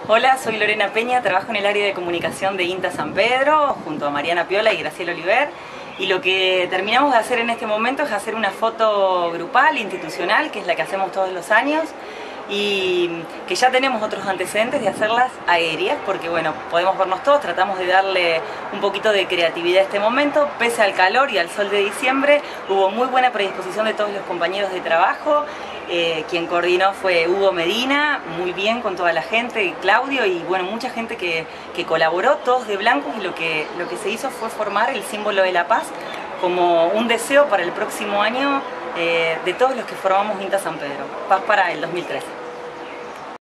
Hola, soy Lorena Peña, trabajo en el área de comunicación de INTA San Pedro, junto a Mariana Piola y Graciela Oliver. Y lo que terminamos de hacer en este momento es hacer una foto grupal, institucional, que es la que hacemos todos los años, y que ya tenemos otros antecedentes de hacerlas aéreas, porque bueno, podemos vernos todos, tratamos de darle un poquito de creatividad a este momento. Pese al calor y al sol de diciembre, hubo muy buena predisposición de todos los compañeros de trabajo. Quien coordinó fue Hugo Medina, muy bien con toda la gente, y Claudio, y bueno, mucha gente que colaboró, todos de blanco, y lo que se hizo fue formar el símbolo de la paz como un deseo para el próximo año de todos los que formamos INTA San Pedro. Paz para el 2013.